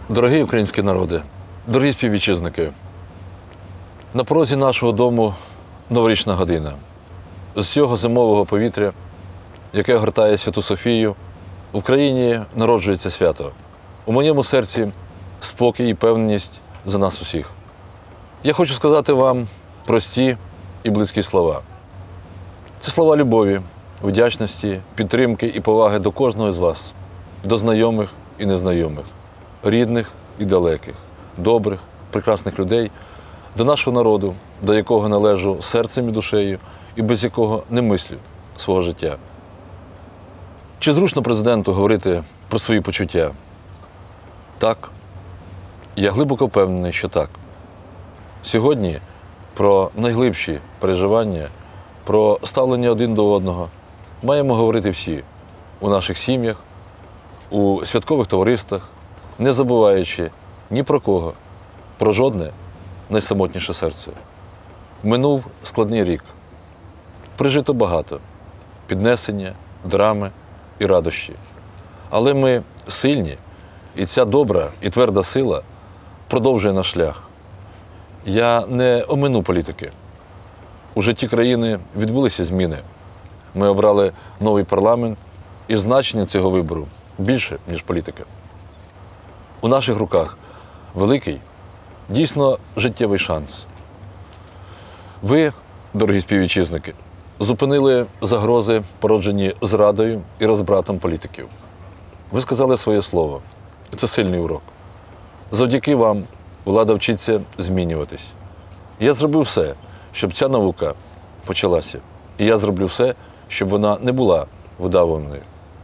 Дорогий український народе, дорогі співвітчизники, на порозі нашого дому новорічна година. З цього зимового повітря, яке огортає Святу Софію, в Україні народжується свято. У моєму серці спокій і певність за нас усіх. Я хочу сказати вам прості і близькі слова. Це слова любові, вдячності, підтримки і поваги до кожного з вас, до знайомих і незнайомих, рідних і далеких, добрих, прекрасних людей, до нашого народу, до якого належу серцем і душею, і без якого не мислю свого життя. Чи зручно президенту говорити про свої почуття? Так. Я глибоко впевнений, що так. Сьогодні про найглибші переживання, про ставлення один до одного маємо говорити всі у наших сім'ях, у святкових товариствах, не забуваючи ні про кого, про жодне найсамотніше серце. Минув складний рік. Прижито багато піднесення, драми і радощі. Але ми сильні, і ця добра і тверда сила продовжує наш шлях. Я не омину політики. У житті країни відбулися зміни. Ми обрали новий парламент, і значення цього вибору більше, ніж політика. У наших руках великий, дійсно життєвий шанс. Ви, дорогі співвітчизники, зупинили загрози, породжені зрадою і розбратом політиків. Ви сказали своє слово. Це сильний урок. Завдяки вам влада вчиться змінюватись. Я зробив все, щоб ця наука почалася. І я зроблю все, щоб вона не була видавленою.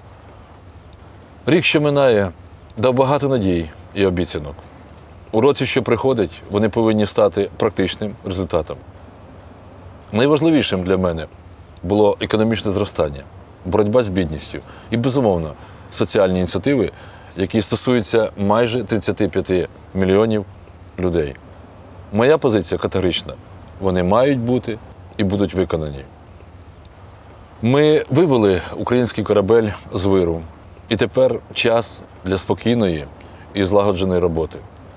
Рік, що минає, дав багато надій і обіцянок. У році, що приходить, вони повинні стати практичним результатом. Найважливішим для мене було економічне зростання, боротьба з бідністю і, безумовно, соціальні ініціативи, які стосуються майже 35 мільйонів людей. Моя позиція категорична. Вони мають бути і будуть виконані. Ми вивели український корабель з виру. І тепер час для спокійної і злагодженої роботи.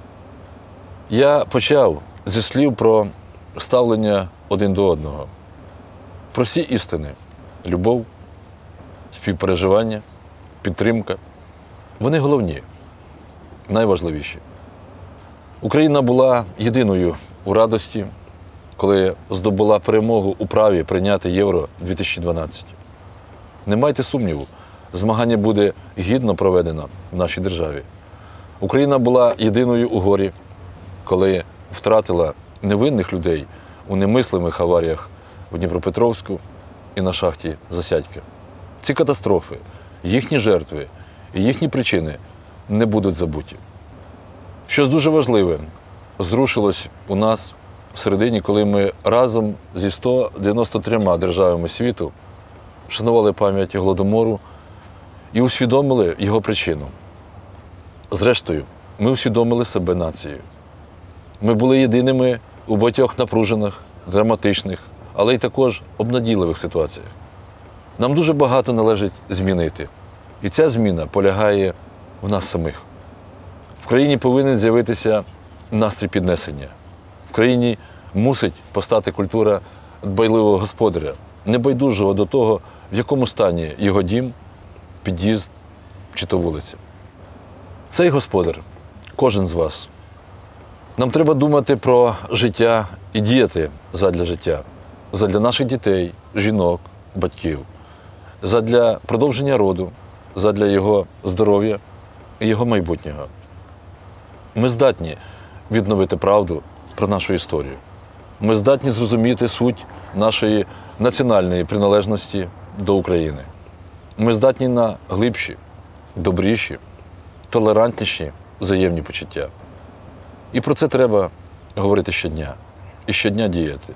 Я почав зі слів про ставлення один до одного. Прості істини – любов, співпереживання, підтримка. Вони головні, найважливіші. Україна була єдиною у радості, коли здобула перемогу у праві прийняти Євро-2012. Не майте сумніву, змагання буде гідно проведено в нашій державі. Україна була єдиною у горі, коли втратила невинних людей у немислимих аваріях в Дніпропетровську і на шахті Засядька. Ці катастрофи, їхні жертви і їхні причини не будуть забуті. Щось дуже важливе зрушилось у нас всередині, коли ми разом зі 193 державами світу вшанували пам'ять Голодомору і усвідомили його причину. Зрештою, ми усвідомили себе нацією. Ми були єдиними у багатьох напружених, драматичних, але й також обнадійливих ситуаціях. Нам дуже багато належить змінити. І ця зміна полягає в нас самих. В країні повинен з'явитися настрій піднесення. В країні мусить постати культура дбайливого господаря, небайдужого до того, в якому стані його дім, під'їзд чи то вулиця. Цей господар – кожен з вас. Нам треба думати про життя і діяти задля життя, задля наших дітей, жінок, батьків, задля продовження роду, задля його здоров'я і його майбутнього. Ми здатні відновити правду про нашу історію. Ми здатні зрозуміти суть нашої національної приналежності до України. Ми здатні на глибші, добріші, толерантніші взаємні почуття. І про це треба говорити щодня. І щодня діяти.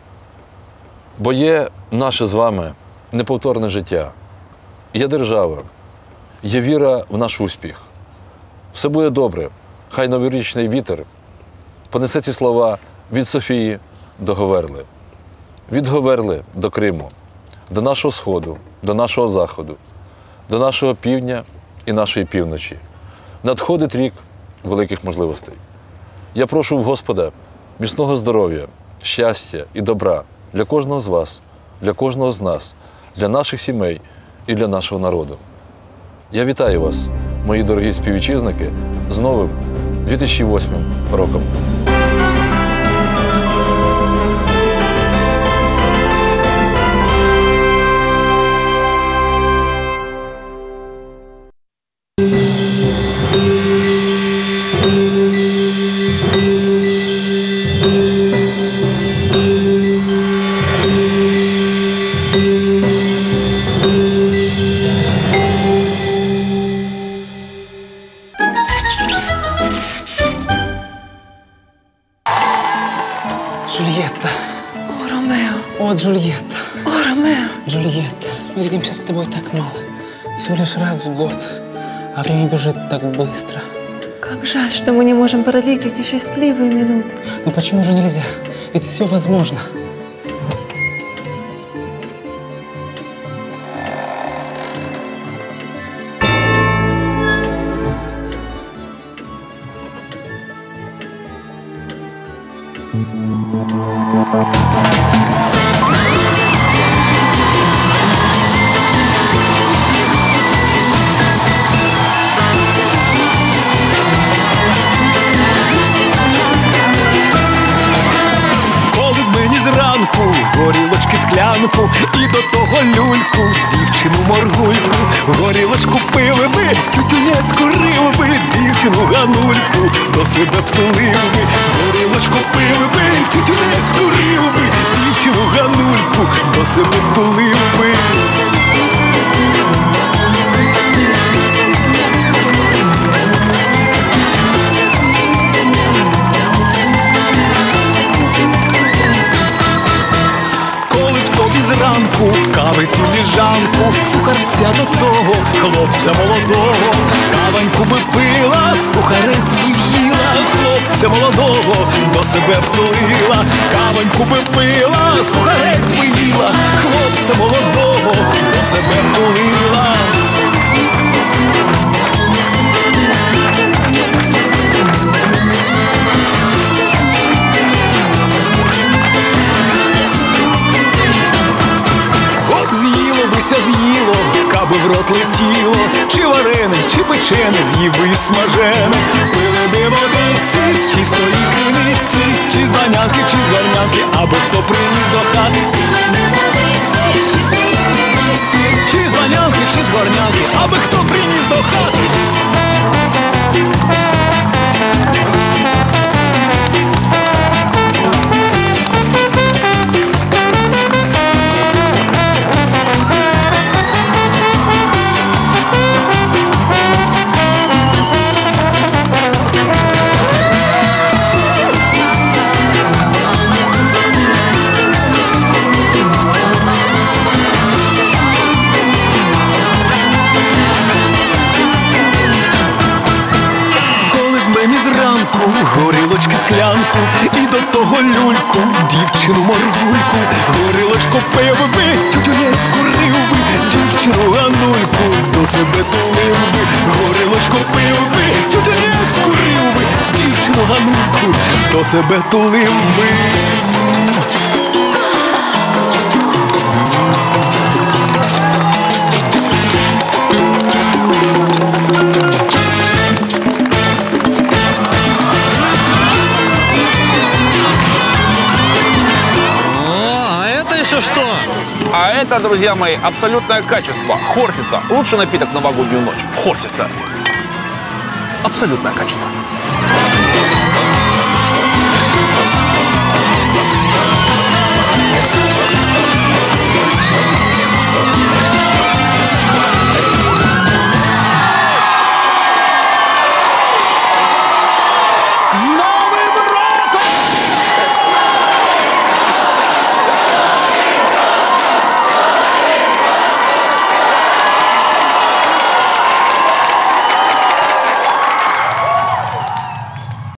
Бо є наше з вами неповторне життя. Є держава. Є віра в наш успіх. Все буде добре. Хай новорічний вітер понесе ці слова від Софії до Говерли. Від Говерли до Криму, до нашого сходу, до нашого заходу, до нашого півдня і нашої півночі. Надходить рік великих можливостей. Я прошу в Господа міцного здоров'я, щастя і добра для кожного з вас, для кожного з нас, для наших сімей і для нашого народу. Я вітаю вас, мої дорогі співвітчизники, з новим 2008 роком. Джульетта. О, Ромео. О, Джульетта. О, Ромео. Джульетта, мы видимся с тобой так мало. Всего лишь раз в год. А время бежит так быстро. Как жаль, что мы не можем продлить эти счастливые минуты. Но почему же нельзя? Ведь все возможно. Горілочки склянку і до того люльку, дівчину моргульку, горілочку пили би, тютюнець курили би, дівчину ганульку, до себе втулили би, горілочку пили би, тютюнець курили би, дівчину ганульку, до себе втулили би. Зранку кави філіжанку, сухарця до того, хлопця молодого, каваньку би пила, сухарець би їла, хлопця молодого до себе втулила, каваньку би пила, сухарець би їла, хлопця молодого до себе втулила. З'їло, каби в рот летіло, чи варене, чи печене, з'їв би і смажене. Пили би водиці з чистої криниці, чи з банянки, чи з горнянки, аби хто приніс до хати. Чи з банянки, чи з горнянки, аби хто приніс до хати. Горілочки склянку і до того люльку, дівчину моргульку, горілочку пив би, тютюнець курив би, дівчину ганульку до себе тулив би, горілочку пив би, тютюнець курив би, дівчину ганульку до себе тулив би. Что? А это, друзья мои, абсолютное качество. Хортица. Лучший напиток в новогоднюю ночь. Хортица. Абсолютное качество.